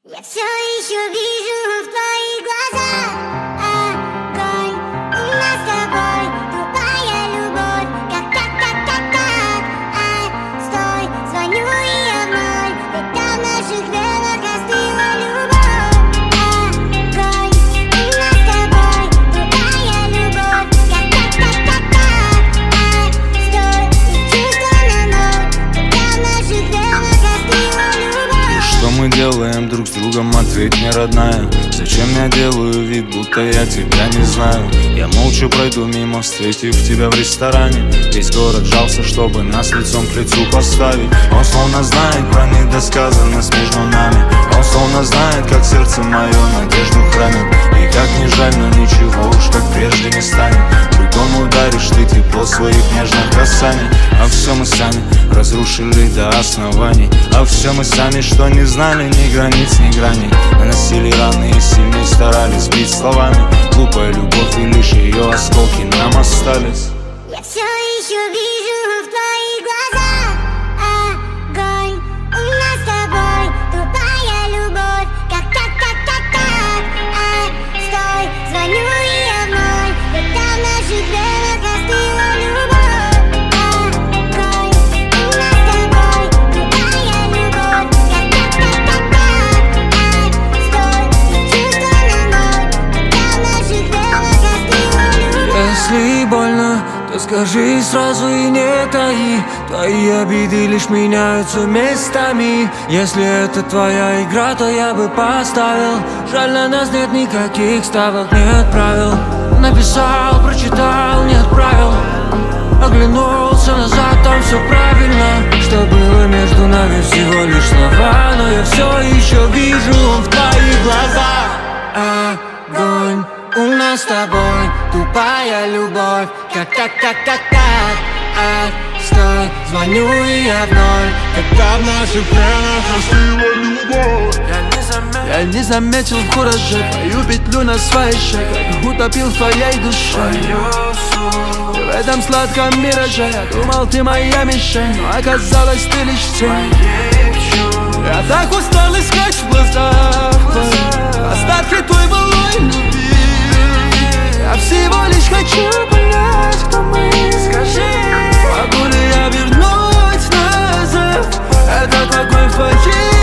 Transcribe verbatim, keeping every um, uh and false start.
Я все еще вижу в твоих глазах огонь. У нас с тобой тупая любовь. Как так, так, так, так. А, стой, звоню и я вновь. Когда в наших венах остыла любовь. Огонь. У нас с тобой тупая любовь. Как так, так, так, так. А, стой, и чувства на ноль. Когда в наших венах остыла любовь. Что мы делаем друг с другом, ответь мне, родная. Зачем я делаю вид, будто я тебя не знаю? Я молча пройду мимо, встретив тебя в ресторане. Весь город жался, чтобы нас лицом к лицу поставить. Он словно знает про недосказанность между нами. Он словно знает, как сердце мое надежду хранит. И как не жаль, но ничего уж как прежде не станет. Другому даришь ты тепло своих нежных касаний. А все мы сами разрушили до оснований. А все мы сами, что не знали ни границ, ни граней. Наносили раны и сильнее старались сбить словами. Глупая любовь и лишь ее осколки нам остались. Я все еще вижу в твоих глазах огонь. У нас с тобой тупая любовь. Как так, так, так, так. А, стой, звоню и я вновь. Когда в наших венах остыла любовь. Огонь. У нас с тобой тупая любовь. Как так, так, так, так. А, стой, и чувства на ноль. Когда в наших венах остыла любовь. Если больно, то скажи сразу и не таи. Твои обиды лишь меняются местами. Если это твоя игра, то я бы поставил. Жаль, на нас нет никаких ставок, нет правил. Написал, прочитал, не отправил. Оглянулся назад, там все правильно. Что было между нами, всего лишь слова. Но я все еще вижу в твоих глазах огонь. У нас с тобой тупая любовь. Как так, так, так, так. А, стой, звоню и я вновь. Когда в наших венах остыла любовь. Я не заметил в кураже твою петлю на своей шее. Как утопил в твоей душе. И в этом сладком мираже я думал, ты моя мишень, но оказалось, ты лишь тень. Я так устал искать в глазах твоих остатки той былой любви. Я всего лишь хочу понять, кто мы. Скажи, могу ли я вернуть назад этот огонь в твоей